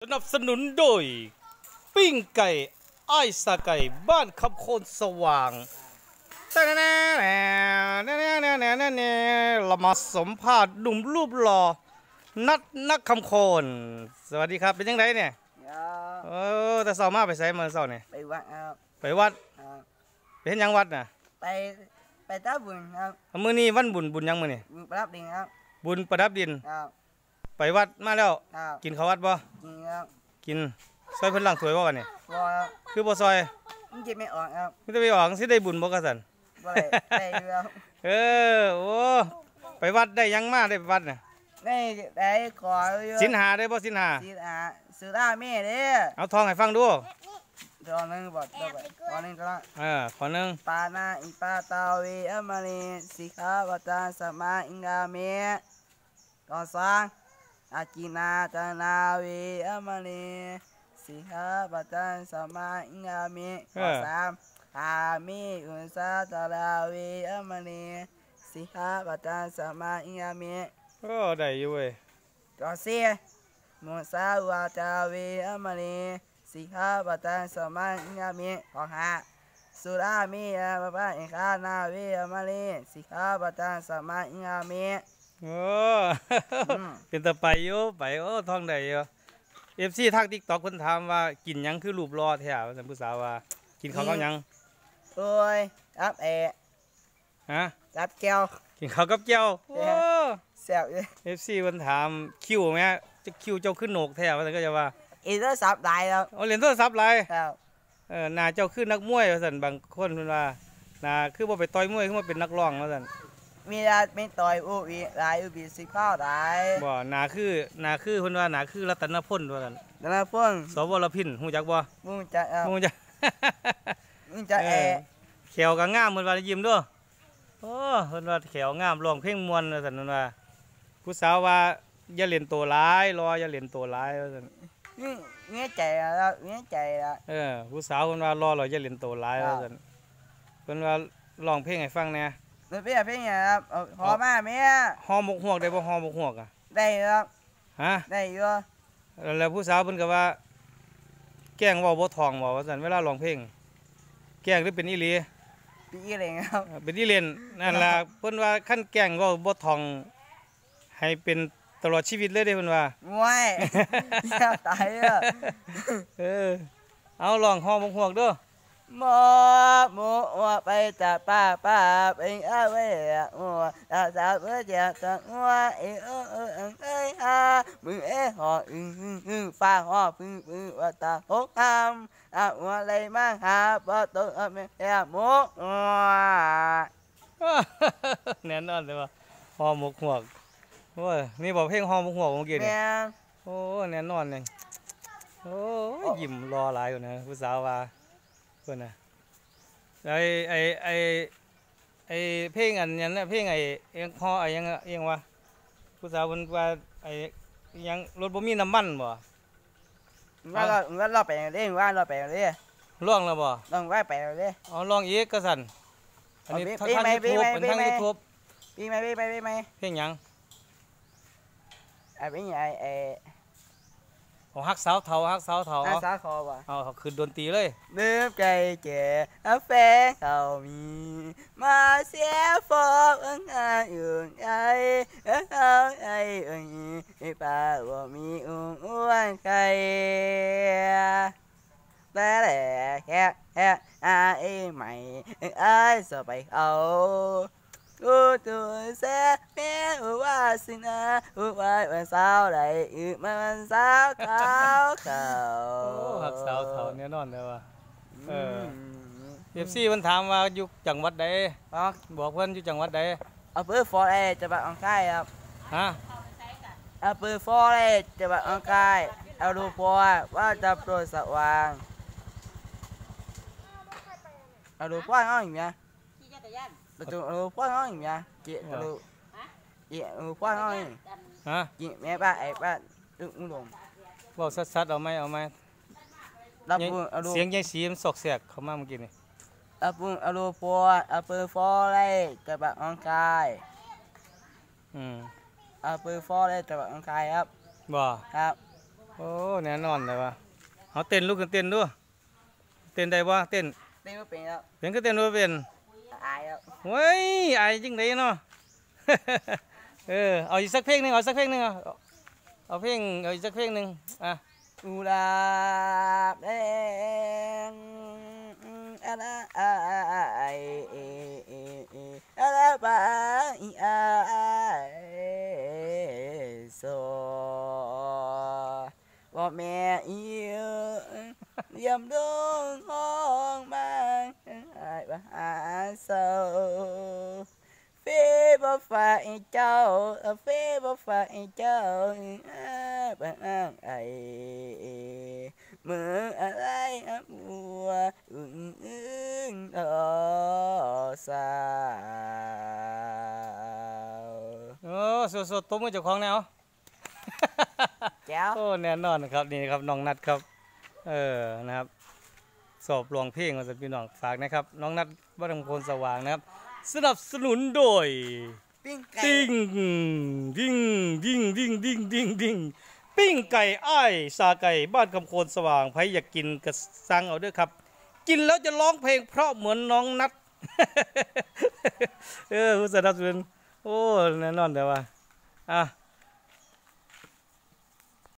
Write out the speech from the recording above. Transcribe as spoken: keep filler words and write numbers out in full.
สนับสนุนโดยปิ้งไก่ไอ้สาไก่บ้านคำโคนสว่างแต่แน่แน่แน่แน่แน่แน่แน่แน่เรามาสัมภาษณ์หนุ่มรูปหล่อนัดนักคำโคนสวัสดีครับเป็นยังไงเนี่ยเออแต่เช้ามาไปใส่เมื่อเช้าเนี่ยไปวัดครับไปวัดไปเห็นยังวัดน่ะไปไปตาบุญครับมื้อนี้วันบุญบุญยังมื้อนี่บุญประดับดินครับบุญประดับดินครับไปวัดมาแล้วกินข้าววัดบ่กินครับกินซอยเพิ่นล้างถ้วยบ่วันนี้บ่ครับคือบ่ซอยมันจิไม่ออกครับมันจะไปออกสิได้บุญบ่กะซั่นบ่ได้ได้ครับเออโอ้ไปวัดได้ยังมาได้ไปวัดน่ะได้ได้ขออยู่ศีลห้าได้บ่ศีลห้าศีลห้าสุราแม่เด้อเอาทองให้ฟังดูตอนนึงบ่ต่อไปตอนนึงก็เออขอนึงปานาอิปาตาเวอมะเนสิกขาปะตาสมาอิงกาเมก่อสร้างอากินาตนาเวอมะเนสิกขาปะตาสมาอิงกาเมก่อสร้างอามิอุสาตาลาเวอมะเนสิกขาปะตาสมาอิงกาเมโอ้ได้อยู่เว้ยก่อเสียมุสาวาตาเวอมะเนสิกขาปะตาสมาอิงกาเมขอหาสุรามีอาบะปะอิคานาเวอมะเนสิกขาปะตาสมาอิงกาเมโอ้เป็นตะไปอยู่ไปโอ้ท่องได้อยู่เอฟซีทักติ๊กต็อกเพิ่นถามว่ากินยังคือรูปรอแท้ว่าซั่นผู้สาวว่ากินข้าวกับยังโอ้ยครับเอฮะครับแก้วกินข้าวกับแก้วโอ้แซ่บเลยเอฟซีเพิ่นถามคิวแม่จะคิวเจ้าขึ้นโหนกแท้ว่าซั่นก็จะว่าอีโทรศัพท์หลายแล้วโอ้เล่นโทรศัพท์หลายครับเออหน้าเจ้าคือนักมวยว่าซั่นบางคนเพิ่นว่าหน้าคือบ่ไปต่อยมวยคือมาเป็นนักร้องว่าซั่นมีราไม่ต่อยอุบิหลายอุบิสิข้าวหลายบ่หนาคือหนาคือเพิ่นว่าหนาคือรัตนพลว่าซั่นรัตนพลสวรพินฮู้จักบ่ฮู้จักครับฮู้จักฮู้จักแอแขวก็งามเพิ่นว่ายิ้มด้วยโอ้เพิ่นว่าแขวงามร้องเพลงม่วนว่าซั่นเพิ่นว่าผู้สาวว่าอย่าเล่นโตหลายรออย่าเล่นโตหลายว่าซั่นนี่เงี้ยใจแล้วเงี้ยใจแล้วเออผู้สาวเพิ่นว่ารอรออย่าเล่นโตหลายว่าซั่นเพิ่นว่าร้องเพลงให้ฟังแหน่เป็นเพลงครับหอมาแม่หอหมกหวกได้บ่หอหมกหวกอ่ะได้ครับฮะได้อยู่แล้วผู้สาวเพิ่นก็ว่าแกล้งเว้าบ่ท่องบ่ว่าซั่นเวลาร้องเพลงแกล้งหรือเป็นอีหลีเป็นอีหลีครับเป็นอีเล่นนั่นล่ะเพิ่นว่าคันแกล้งเว้าบ่ท่องให้เป็นตลอดชีวิตเลยเด้เพิ่นว่าง่วยตายอ่ะเออเอาลองหอหมกหวกเด้อมอมัวไปจากป้าป้าไปเอาไว้มัวตาสาวเมื่อเจ้าตังมัวเออเออเออเอ้ยฮะมือเอหออึ้งอึ้งอึ้งฟ้าหอพึ่งพึ่งว่าตาหกคำอ่ะมัวอะไรมาหาบ่ต้องเอาแม่แม่หมกแน่นอนเลยว่าหอหมกหวกโอ้ยนี่บอกเพลงหอหมกหวกเมื่อกี้นี่โอ้แน่นอนเลยโอ้ยิ้มรอหลายอยู่นะผู้สาวว่าเพื่อนนะไอไอไอไอเพลงอันนั้นนะเพลงไอเอียงคอไอยังเอียงวะผู้สาวคนว่าไอยังรถบ่มีน้ำมันบ่ว่าเราว่าเราไปเรื่อยว่าเราไปเรื่อยล่องแล้วบ่ล่องว่าไปเรื่อยอ๋อล่องอีกก็สั่นอันนี้ทางยูทูบเป็นทางยูทูบปีไหมปีไหมปีไหมเพลงยังไอเพลงไอไอของฮักสาวเทาฮักสาวเทาฮักสาวเทาว่ะเอาคือดนตรีเลยเนื้อใจแก่แฟนเขามีมาเสียฟอกอังอาอยู่ใจเขาไอ้เอ้ยป้าว่ามีอุ้งอ้วนใครแต่แหละแค่แค่ไอ้ใหม่ไอ้สบายเขากูตัวเสียแม่ว่าสินะว่าวันเสาร์ใดอือมันสาวเขาเขาหักสาวเท่านี้นอนเลยว่ะเออเอฟซีมันถามว่าอยู่จังหวัดใดบอกเพื่อนอยู่จังหวัดใดอำเภอฟอร์เรสจังหวัดอ่างคายครับฮะอำเภอฟอร์เรสจังหวัดอ่างคายเอาดูพอว่าจะโปรดสว่างเอาดูพ่อเขาอย่างเงี้ยตัวลูกพ่อน้อยอย่างเงี้ยจีลูกจีลูกพ่อน้อยฮะจีแม่ป้าไอ้ป้าตึ้งอุ้งลงบอกสัดๆเอาไหมเอาไหมเสียงยายสีมันสอกเสียกเขามาเมื่อกี้นี่อาปุงอาลูปัวอาเปอร์ฟอร์เลยจะแบบอังกายอืมอาเปอร์ฟอร์เลยจะแบบอังกายครับบ่ครับโอ้แน่นอนเลยว่าเอาเต้นลูกกันเต้นด้วยเต้นได้บ่เต้นเต้นไม่เป็นแล้วเต้นก็เต้นบ่เป็นอายแล้วเฮ้ยอายจริงไดเนาะ เออเอาอีกสักเพลงหนึ่งเอาสักเพลงหนึ่งเอาเอาเพลงเอาอีกสักเพลงหนึ่งอ่ะกุหลาบแดงอะไรอะไรไปโซว่าแม่อีเยี่ยมดวงห้องมาไอ้บ้าโซเฟ่บ่ฝ่ายเจ้าเฟ่บ่ฝ่ายเจ้าบ้างไอมืออะไรบัวอึ้งอึ้งดอสาวโอ้สดๆตัวมือเจ้าของแนวแก้วโอ้แน่นอนครับนี่ครับน้องนัดครับเออนะครับสอบรองเพลงมาสักพี่น้องฝากนะครับน้องนัดบ้านมงคลสว่างนะครับสนับสนุนโดยปิ้งไก่ดิ้งดิ้งดิ้งดิ้งดิ้งดิ้งดิ้งปิ้งไก่อ้ายซาไก่บ้านคำโคนสว่างใครอยากกินก็สั่งเอาด้วยครับกินแล้วจะร้องเพลงเพราะเหมือนน้องนัดเออผู้สนับสนุนโอ้แน่นอนแต่ว่าอ่ะ